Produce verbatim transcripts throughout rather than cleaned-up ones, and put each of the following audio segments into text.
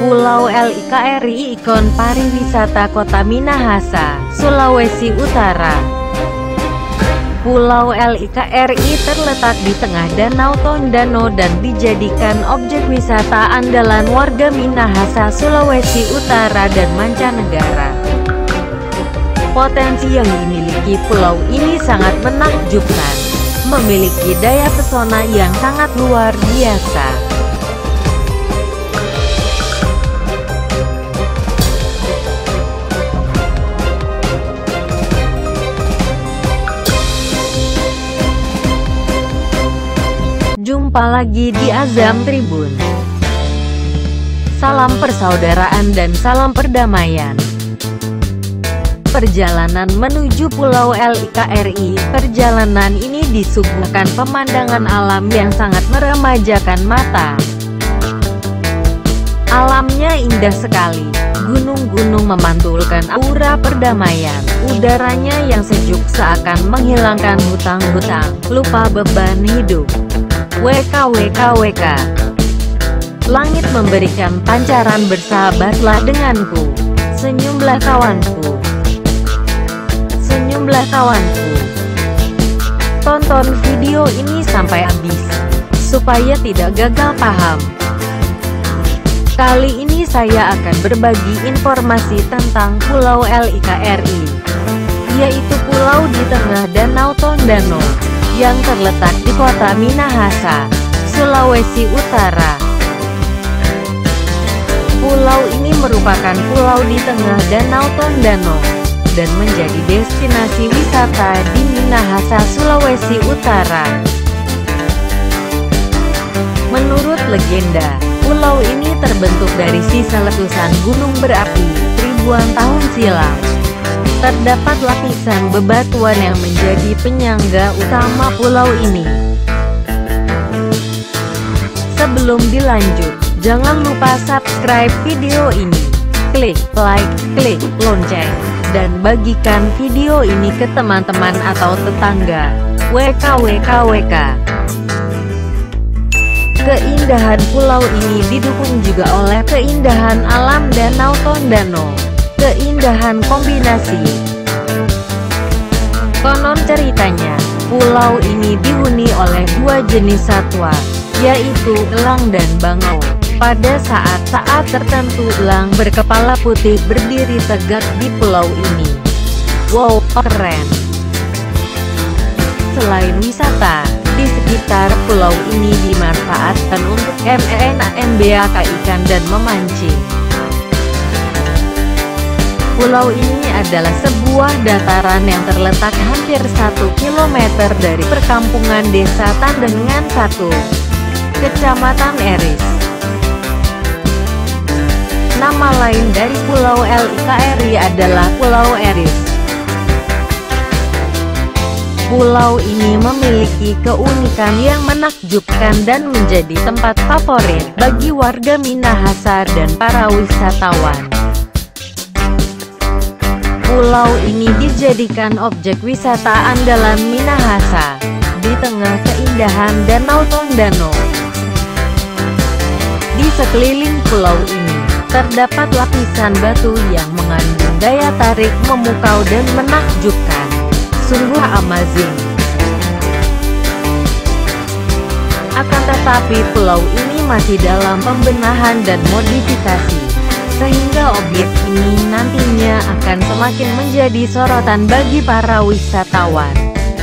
Pulau Likri, ikon pariwisata Kota Minahasa, Sulawesi Utara. Pulau Likri terletak di tengah Danau Tondano dan dijadikan objek wisata andalan warga Minahasa, Sulawesi Utara dan mancanegara. Potensi yang dimiliki pulau ini sangat menakjubkan, memiliki daya pesona yang sangat luar biasa. Jumpa lagi di Azam Tribun. Salam persaudaraan dan salam perdamaian. Perjalanan menuju Pulau Likri. Perjalanan ini disuguhkan pemandangan alam yang sangat meremajakan mata. Alamnya indah sekali. Gunung-gunung memantulkan aura perdamaian. Udaranya yang sejuk seakan menghilangkan hutang-hutang, lupa beban hidup. W K W K W K. Langit memberikan pancaran, bersahabatlah denganku. Senyumlah kawanku. Senyumlah kawanku. Tonton video ini sampai habis, supaya tidak gagal paham. Kali ini saya akan berbagi informasi tentang Pulau Likri, yaitu pulau di tengah Danau Tondano, yang terletak di Kota Minahasa, Sulawesi Utara. Pulau ini merupakan pulau di tengah Danau Tondano, dan menjadi destinasi wisata di Minahasa, Sulawesi Utara. Menurut legenda, pulau ini terbentuk dari sisa letusan gunung berapi ribuan tahun silam. Terdapat lapisan bebatuan yang menjadi penyangga utama pulau ini. Sebelum dilanjut, jangan lupa subscribe video ini, klik like, klik lonceng, dan bagikan video ini ke teman-teman atau tetangga. W K W K W K. Keindahan pulau ini didukung juga oleh keindahan alam Danau Tondano. Keindahan kombinasi. Konon ceritanya, pulau ini dihuni oleh dua jenis satwa, yaitu elang dan bangau. Pada saat-saat tertentu, elang berkepala putih berdiri tegak di pulau ini. Wow, keren! Selain wisata, di sekitar pulau ini dimanfaatkan untuk menambak ikan dan memancing. Pulau ini adalah sebuah dataran yang terletak hampir satu kilometer dari perkampungan Desa Tandengan satu, Kecamatan Eris. Nama lain dari Pulau Likri adalah Pulau Eris. Pulau ini memiliki keunikan yang menakjubkan dan menjadi tempat favorit bagi warga Minahasa dan para wisatawan. Pulau ini dijadikan objek wisata andalan Minahasa, di tengah keindahan Danau Tondano. Di sekeliling pulau ini, terdapat lapisan batu yang mengandung daya tarik memukau dan menakjubkan. Sungguh amazing. Akan tetapi pulau ini masih dalam pembenahan dan modifikasi, sehingga objek ini nantinya akan semakin menjadi sorotan bagi para wisatawan.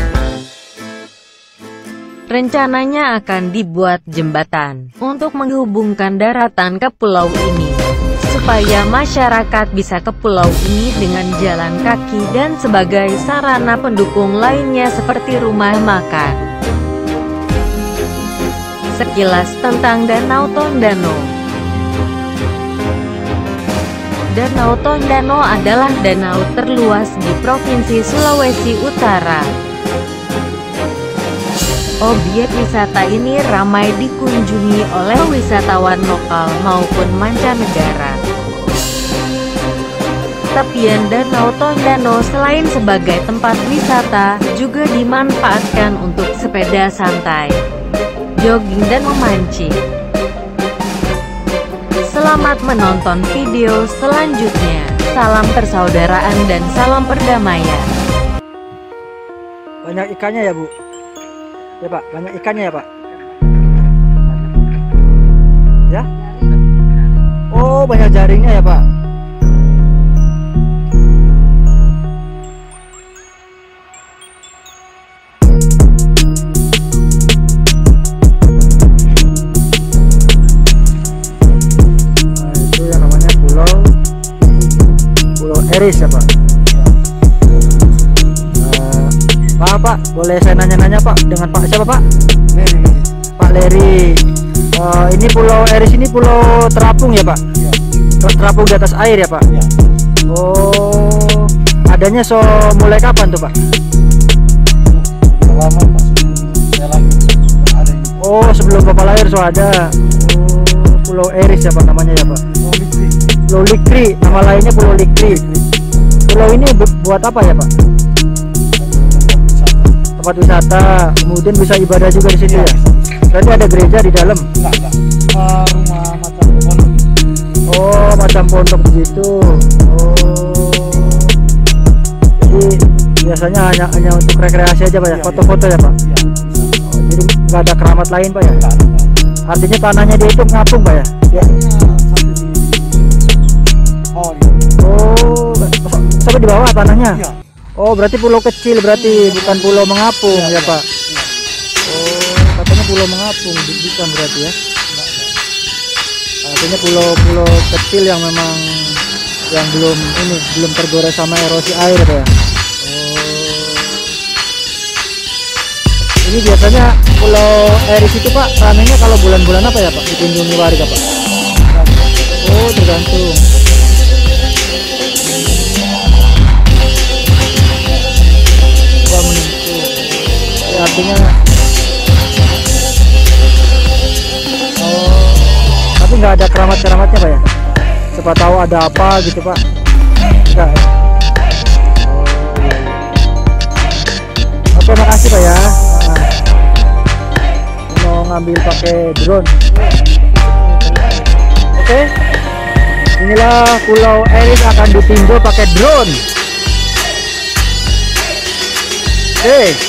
Rencananya akan dibuat jembatan untuk menghubungkan daratan ke pulau ini, supaya masyarakat bisa ke pulau ini dengan jalan kaki dan sebagai sarana pendukung lainnya seperti rumah makan. Sekilas tentang Danau Tondano. Danau Tondano adalah danau terluas di Provinsi Sulawesi Utara. Objek wisata ini ramai dikunjungi oleh wisatawan lokal maupun mancanegara. Tepian Danau Tondano selain sebagai tempat wisata, juga dimanfaatkan untuk sepeda santai, jogging dan memancing. Selamat menonton video selanjutnya. Salam persaudaraan dan salam perdamaian. Banyak ikannya ya Bu? Ya Pak, banyak ikannya ya Pak? Ya? Oh, banyak jaringnya ya Pak? Eris ya Pak. Uh, Pak, Pak, boleh saya nanya-nanya Pak dengan Pak siapa Pak? Leri. Pak Leri. Uh, ini Pulau Eris ini pulau terapung ya Pak? Ya. Terapung di atas air ya Pak? Ya. Oh, adanya so mulai kapan tuh Pak? Lama Pak. Ada. Oh, sebelum Bapak lahir so ada. Oh, Pulau Eris ya Pak namanya ya Pak? Pulau Likri, nama lainnya Pulau Likri. Pulau ini buat apa ya Pak? Tempat wisata, kemudian bisa ibadah juga di sini ya? Berarti ada gereja di dalam? Enggak, enggak. Uh, rumah macam pondok. Oh, macam pondok begitu. Oh, jadi biasanya hanya hanya untuk rekreasi aja Pak ya? Foto-foto ya Pak? Iya. Oh, jadi nggak ada keramat lain Pak ya? Enggak, enggak. Artinya tanahnya dia itu ngapung Pak ya? Ya. Oh, oh, sampai di bawah tanahnya. Iya. Oh, berarti pulau kecil berarti, bukan pulau mengapung ya, ya Pak. Iya. Oh, katanya pulau mengapung, bukan berarti ya? Artinya pulau-pulau kecil yang memang yang belum ini belum tergores sama erosi air ya. Oh, ini biasanya Pulau Eris itu Pak, ramenya kalau bulan-bulan apa ya Pak? Dikunjungi warga Pak? Oh, tergantung. Artinya oh, tapi nggak ada keramat-keramatnya Pak ya? Siapa tahu ada apa gitu Pak? Enggak ya? Oh, oke, makasih Pak ya. Nah, mau ngambil pakai drone. Oke, inilah Pulau Eris akan ditinjau pakai drone. Oke.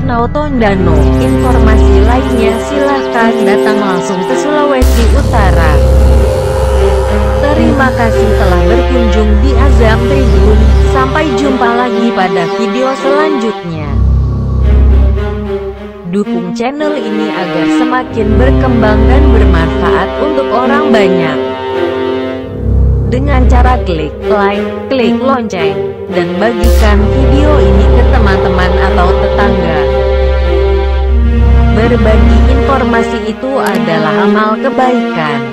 Danau Tondano. Informasi lainnya silahkan datang langsung ke Sulawesi Utara. Terima kasih telah berkunjung di Azam Tribun. Sampai jumpa lagi pada video selanjutnya. Dukung channel ini agar semakin berkembang dan bermanfaat untuk orang banyak, dengan cara klik like, klik lonceng, dan bagikan video ini ke teman-teman atau tetangga. Berbagi informasi itu adalah amal kebaikan.